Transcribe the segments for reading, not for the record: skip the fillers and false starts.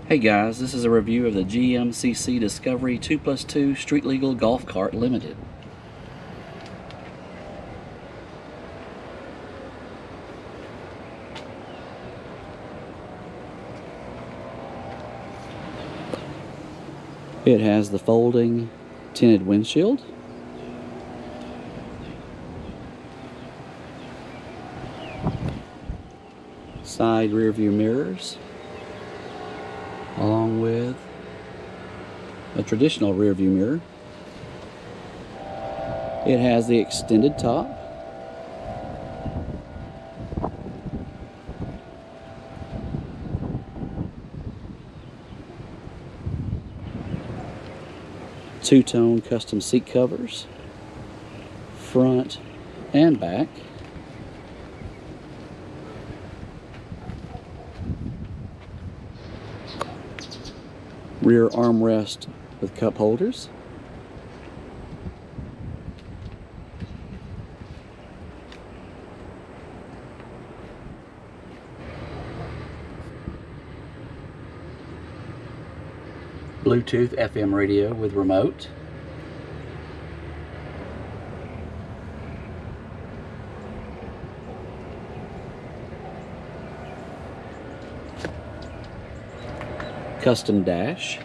Hey guys, this is a review of the GMCC Discovery 2+2 Street Legal Golf Cart Limited. It has the folding tinted windshield, side rear view mirrors, along with a traditional rear view mirror. It has the extended top, two-tone custom seat covers, front and back, rear armrest with cup holders, Bluetooth FM radio with remote, custom dash,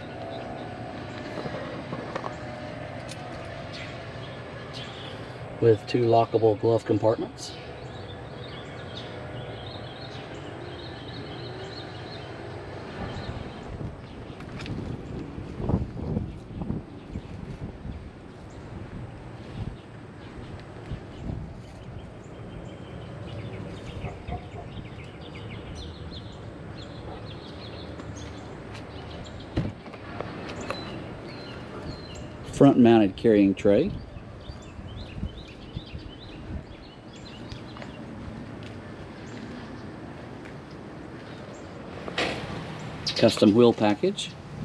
with two lockable glove compartments, front mounted carrying tray, custom wheel package,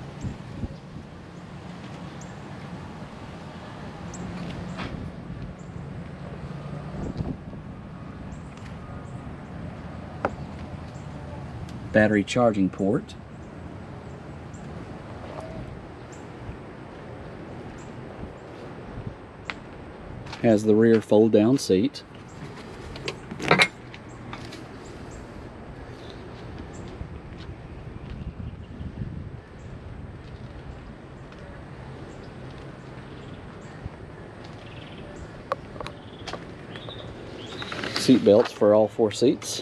battery charging port, has the rear fold down seat, seat belts for all four seats,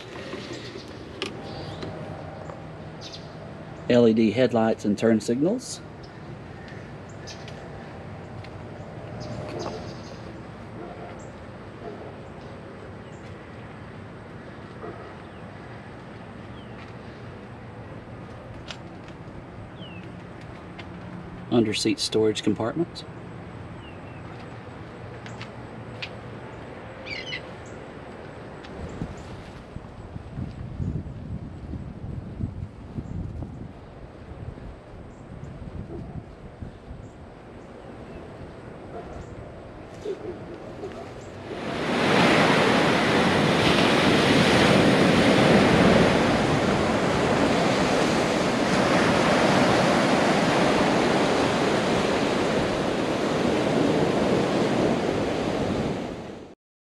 LED headlights and turn signals, under seat storage compartment,